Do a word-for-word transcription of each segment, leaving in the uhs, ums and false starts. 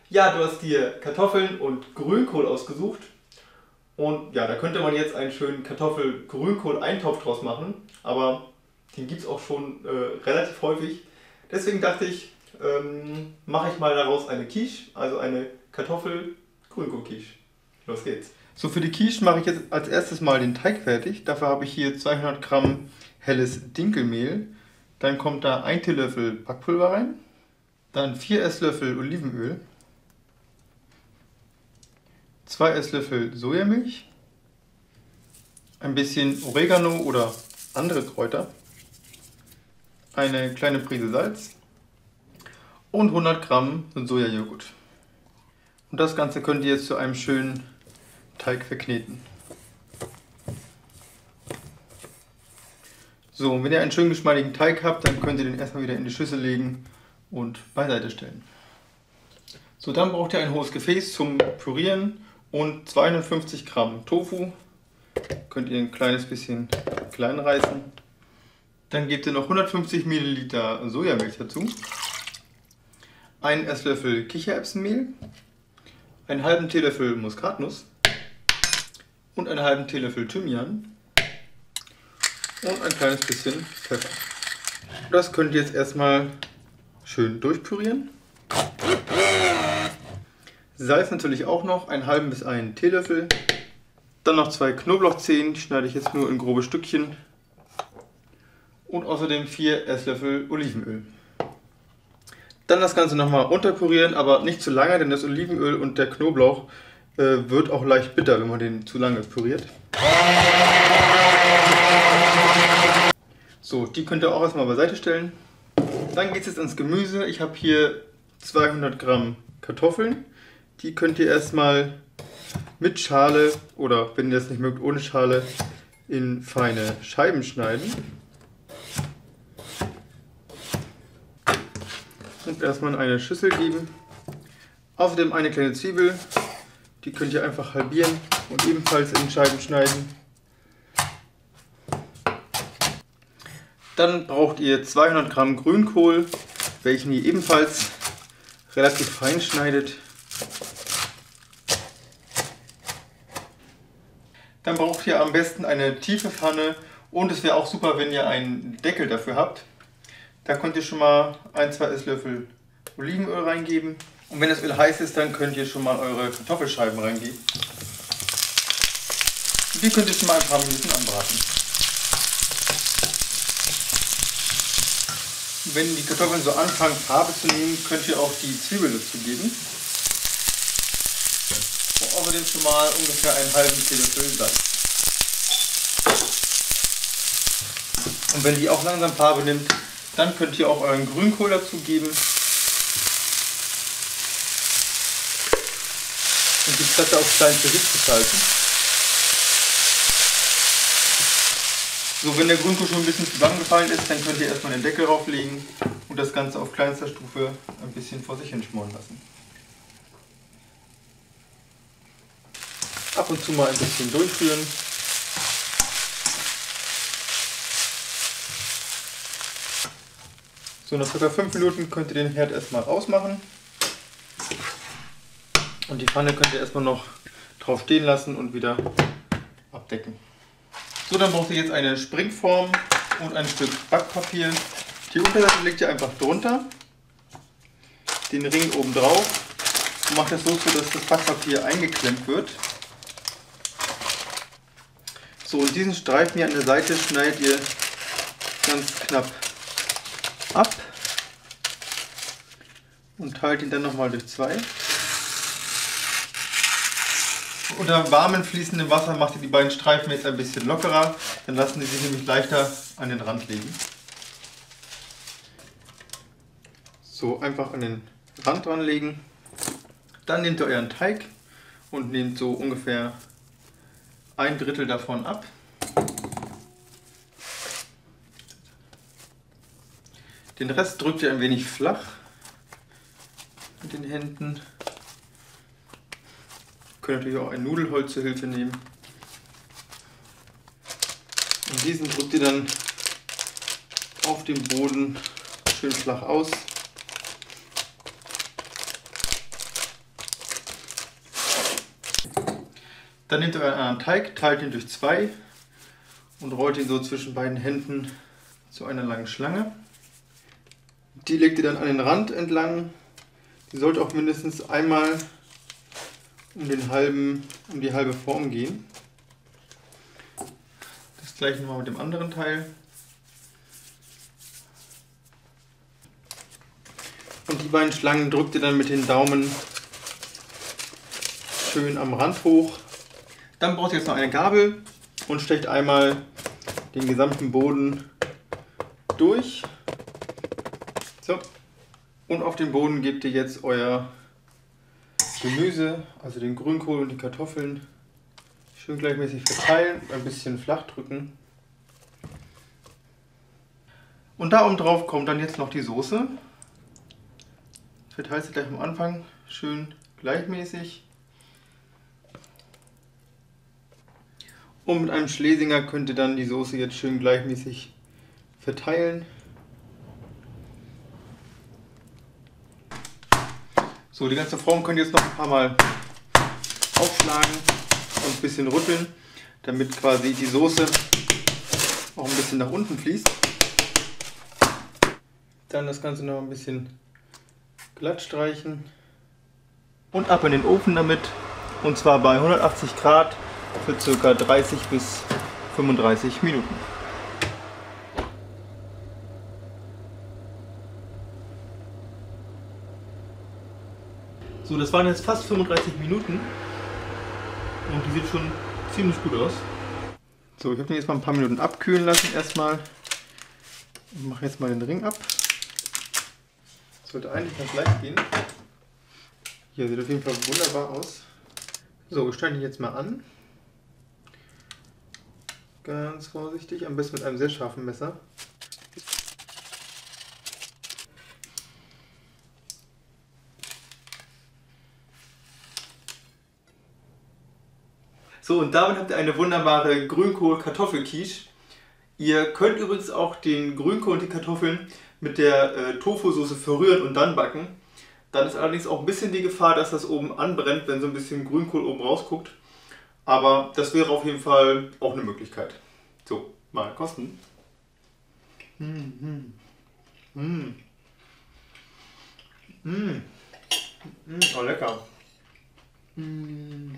Ja, du hast dir Kartoffeln und Grünkohl ausgesucht. Und ja, da könnte man jetzt einen schönen Kartoffel-Grünkohl-Eintopf draus machen. Aber den gibt es auch schon äh, relativ häufig. Deswegen dachte ich, ähm, mache ich mal daraus eine Quiche, also eine Kartoffel-Grünkohl-Quiche. Los geht's. So, für die Quiche mache ich jetzt als erstes mal den Teig fertig. Dafür habe ich hier zweihundert Gramm helles Dinkelmehl. Dann kommt da ein Teelöffel Backpulver rein. Dann vier Esslöffel Olivenöl. zwei Esslöffel Sojamilch. Ein bisschen Oregano oder andere Kräuter. Eine kleine Prise Salz. Und hundert Gramm Sojajoghurt. Und das Ganze könnt ihr jetzt zu einem schönen Teig verkneten. So, und wenn ihr einen schön geschmeidigen Teig habt, dann könnt ihr den erstmal wieder in die Schüssel legen und beiseite stellen. So, dann braucht ihr ein hohes Gefäß zum Pürieren und zweihundertfünfzig Gramm Tofu. Könnt ihr ein kleines bisschen klein reißen. Dann gebt ihr noch hundertfünfzig Milliliter Sojamilch dazu. Einen Esslöffel Kichererbsenmehl. Einen halben Teelöffel Muskatnuss. Und einen halben Teelöffel Thymian. Und ein kleines bisschen Pfeffer. Das könnt ihr jetzt erstmal schön durchpürieren. Salz natürlich auch noch, einen halben bis einen Teelöffel. Dann noch zwei Knoblauchzehen, die schneide ich jetzt nur in grobe Stückchen. Und außerdem vier Esslöffel Olivenöl. Dann das Ganze nochmal unterpürieren, aber nicht zu lange, denn das Olivenöl und der Knoblauch äh, wird auch leicht bitter, wenn man den zu lange püriert. So, die könnt ihr auch erstmal beiseite stellen. Dann geht es jetzt ans Gemüse. Ich habe hier zweihundert Gramm Kartoffeln. Die könnt ihr erstmal mit Schale oder, wenn ihr das nicht mögt, ohne Schale in feine Scheiben schneiden. Und erstmal in eine Schüssel geben. Außerdem eine kleine Zwiebel. Die könnt ihr einfach halbieren und ebenfalls in Scheiben schneiden. Dann braucht ihr zweihundert Gramm Grünkohl, welchen ihr ebenfalls relativ fein schneidet. Dann braucht ihr am besten eine tiefe Pfanne und es wäre auch super, wenn ihr einen Deckel dafür habt. Da könnt ihr schon mal ein, zwei Esslöffel Olivenöl reingeben. Und wenn das Öl heiß ist, dann könnt ihr schon mal eure Kartoffelscheiben reingeben. Und die könnt ihr schon mal ein paar Minuten anbraten. Wenn die Kartoffeln so anfangen Farbe zu nehmen, könnt ihr auch die Zwiebeln dazu geben. Und außerdem schon mal ungefähr einen halben Teelöffel Salz. Und wenn die auch langsam Farbe nimmt, dann könnt ihr auch euren Grünkohl dazu geben. Und die Presse auf kleinste Hitze schalten. So, wenn der Grünkohl schon ein bisschen zusammengefallen ist, dann könnt ihr erstmal den Deckel drauflegen und das Ganze auf kleinster Stufe ein bisschen vor sich hin schmoren lassen. Ab und zu mal ein bisschen durchrühren. So, nach ca. fünf Minuten könnt ihr den Herd erstmal ausmachen. Und die Pfanne könnt ihr erstmal noch drauf stehen lassen und wieder abdecken. So, dann braucht ihr jetzt eine Springform und ein Stück Backpapier. Die Unterseite legt ihr einfach drunter, den Ring oben drauf und macht das so, dass das Backpapier eingeklemmt wird. So, und diesen Streifen hier an der Seite schneidet ihr ganz knapp ab und teilt ihn dann nochmal durch zwei. Unter warmem fließendem Wasser macht ihr die beiden Streifen jetzt ein bisschen lockerer, dann lassen sie sich nämlich leichter an den Rand legen. So, einfach an den Rand dran legen. Dann nehmt ihr euren Teig und nehmt so ungefähr ein Drittel davon ab. Den Rest drückt ihr ein wenig flach mit den Händen. Ihr könnt natürlich auch ein Nudelholz zur Hilfe nehmen. Und diesen drückt ihr dann auf dem Boden schön flach aus. Dann nehmt ihr euren anderen Teig, teilt ihn durch zwei und rollt ihn so zwischen beiden Händen zu einer langen Schlange. Die legt ihr dann an den Rand entlang. Die sollte auch mindestens einmal um, den halben, um die halbe Form gehen. Das gleiche nochmal mit dem anderen Teil. Und die beiden Schlangen drückt ihr dann mit den Daumen schön am Rand hoch. Dann braucht ihr jetzt noch eine Gabel und stecht einmal den gesamten Boden durch. So. Und auf den Boden gebt ihr jetzt euer Gemüse, also den Grünkohl und die Kartoffeln, schön gleichmäßig verteilen, ein bisschen flach drücken. Und da oben drauf kommt dann jetzt noch die Soße. Verteilt sie gleich am Anfang schön gleichmäßig. Und mit einem Schlesinger könnt ihr dann die Soße jetzt schön gleichmäßig verteilen. So, die ganze Form könnt ihr jetzt noch ein paar Mal aufschlagen und ein bisschen rütteln, damit quasi die Soße auch ein bisschen nach unten fließt. Dann das Ganze noch ein bisschen glatt streichen und ab in den Ofen damit, und zwar bei hundertachtzig Grad für ca. dreißig bis fünfunddreißig Minuten. So, das waren jetzt fast fünfunddreißig Minuten und die sieht schon ziemlich gut aus. So, ich habe den jetzt mal ein paar Minuten abkühlen lassen erstmal. Ich mache jetzt mal den Ring ab. Sollte eigentlich ganz leicht gehen. Hier sieht auf jeden Fall wunderbar aus. So, ich stelle ihn jetzt mal an. Ganz vorsichtig, am besten mit einem sehr scharfen Messer. So, und damit habt ihr eine wunderbare Grünkohl-Kartoffel-Quiche. Ihr könnt übrigens auch den Grünkohl und die Kartoffeln mit der äh, Tofu-Soße verrühren und dann backen. Dann ist allerdings auch ein bisschen die Gefahr, dass das oben anbrennt, wenn so ein bisschen Grünkohl oben rausguckt. Aber das wäre auf jeden Fall auch eine Möglichkeit. So, mal kosten. Mmh, mmh. Mmh. Mmh. Mmh. Oh, lecker. Mmh.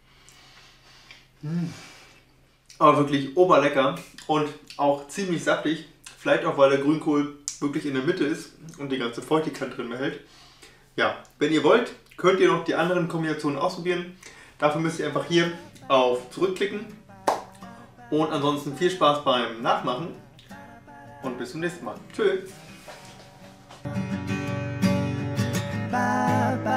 Mmh. Aber wirklich oberlecker und auch ziemlich saftig. Vielleicht auch, weil der Grünkohl wirklich in der Mitte ist und die ganze Feuchtigkeit drin behält. Ja, wenn ihr wollt, könnt ihr noch die anderen Kombinationen ausprobieren. Dafür müsst ihr einfach hier auf Zurückklicken. Und ansonsten viel Spaß beim Nachmachen und bis zum nächsten Mal. Tschüss! Bye, bye.